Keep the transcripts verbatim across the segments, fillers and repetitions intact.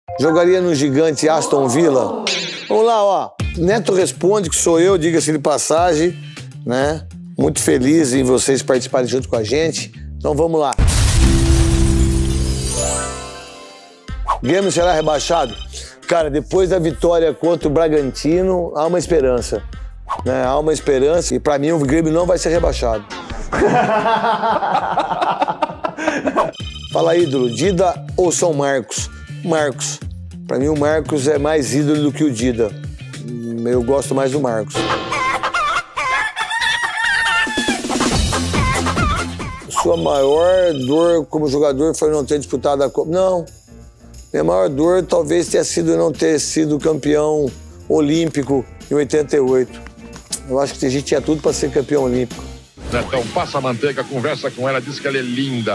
Jogaria no gigante Aston Villa? Vamos lá, ó. Neto responde que sou eu, diga-se de passagem, né? Muito feliz em vocês participarem junto com a gente. Então vamos lá. Grêmio será rebaixado? Cara, depois da vitória contra o Bragantino, há uma esperança. Né? Há uma esperança e pra mim o Grêmio não vai ser rebaixado. Fala, ídolo, Dida ou São Marcos? Marcos. Pra mim o Marcos é mais ídolo do que o Dida. Eu gosto mais do Marcos. Sua maior dor como jogador foi não ter disputado a Copa? Não. Minha maior dor talvez tenha sido não ter sido campeão olímpico em oitenta e oito. Eu acho que a gente tinha tudo para ser campeão olímpico. Netão passa a manteiga, conversa com ela, diz que ela é linda.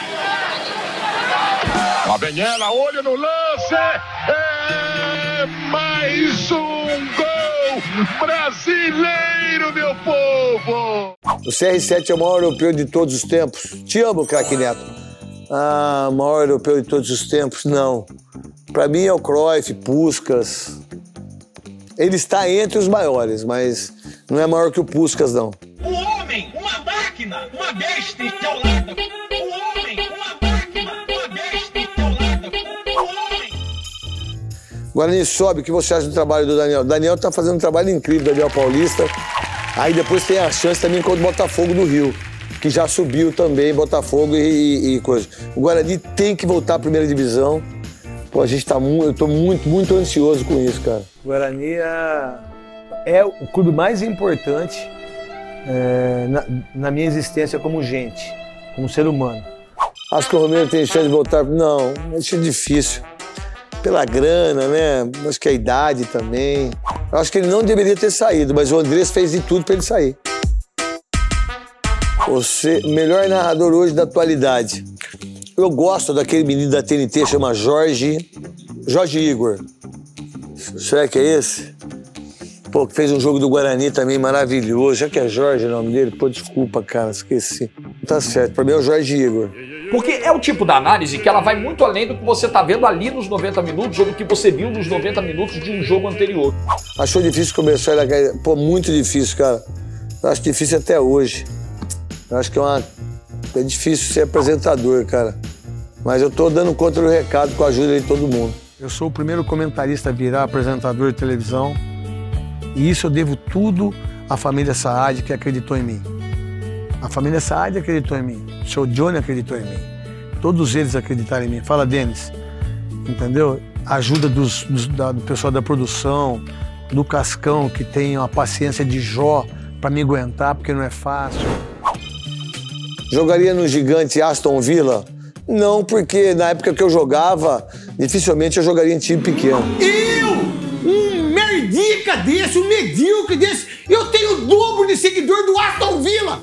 Lá vem ela, olho no lance! É mais um gol brasileiro, meu povo! O C R sete é o maior europeu de todos os tempos. Te amo, craque Neto. Ah, o maior europeu de todos os tempos? Não. Pra mim é o Cruyff, Puskás. Ele está entre os maiores, mas não é maior que o Puskás, não. Um homem, uma máquina, uma besta estelada. Um homem, uma máquina, uma besta estelada. Um homem. Guarani, sobe, o que você acha do trabalho do Daniel? O Daniel tá fazendo um trabalho incrível, Daniel Paulista. Aí depois tem a chance também contra o Botafogo do Rio, que já subiu também, Botafogo e, e, e coisa. O Guarani tem que voltar à primeira divisão. Pô, a gente tá muito, eu tô muito, muito ansioso com isso, cara. O Guarani é, é o clube mais importante é, na, na minha existência como gente, como ser humano. Acho que o Romero tem chance de voltar. Não, acho difícil. Pela grana, né? Acho que a idade também. Eu acho que ele não deveria ter saído, mas o Andrés fez de tudo para ele sair. Você, melhor narrador hoje da atualidade. Eu gosto daquele menino da T N T, chama Jorge... Jorge Igor. Será que é esse? Pô, que fez um jogo do Guarani também maravilhoso. Já que é Jorge o nome dele? Pô, desculpa, cara, esqueci. Tá certo, pra mim é o Jorge Igor. Porque é o tipo da análise que ela vai muito além do que você tá vendo ali nos noventa minutos ou do que você viu nos noventa minutos de um jogo anterior. Achou difícil começar a... Pô, muito difícil, cara. Eu acho difícil até hoje. Eu acho que é uma... É difícil ser apresentador, cara. Mas eu tô dando conta do recado com a ajuda de todo mundo. Eu sou o primeiro comentarista a virar apresentador de televisão. E isso eu devo tudo à família Saad, que acreditou em mim. A família Saad acreditou em mim. O seu Johnny acreditou em mim. Todos eles acreditaram em mim. Fala, Denis. Entendeu? A ajuda dos, dos, da, do pessoal da produção, do Cascão, que tem uma paciência de Jó pra me aguentar, porque não é fácil. Jogaria no gigante Aston Villa? Não, porque na época que eu jogava, dificilmente eu jogaria em time pequeno. Eu, um merdica desse, um medíocre desse, eu tenho o dobro de seguidor do Aston Villa.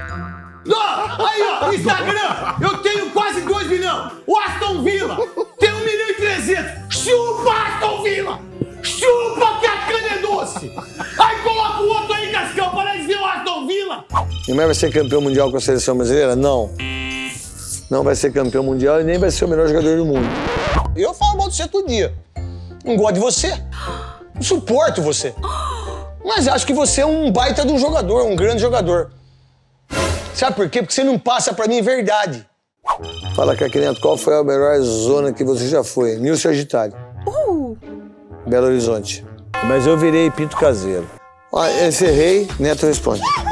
Ó, aí, ó, Instagram, eu tenho quase dois milhões. O Aston Villa tem um milhão e trezentos. Chupa, Aston Villa! Chupa que a cana é doce! Aí coloca o outro aí, Cascão, para ver o Aston Villa! Neymar vai ser campeão mundial com a seleção brasileira? Não. Não vai ser campeão mundial e nem vai ser o melhor jogador do mundo. Eu falo mal de você todo dia. Não gosto de você. Não suporto você. Mas acho que você é um baita de um jogador, um grande jogador. Sabe por quê? Porque você não passa pra mim verdade. Fala, Craque Neto, qual foi a melhor zona que você já foi? Nil Sagitário. Uh. Belo Horizonte. Mas eu virei Pinto Caseiro. Ó, encerrei, Neto responde.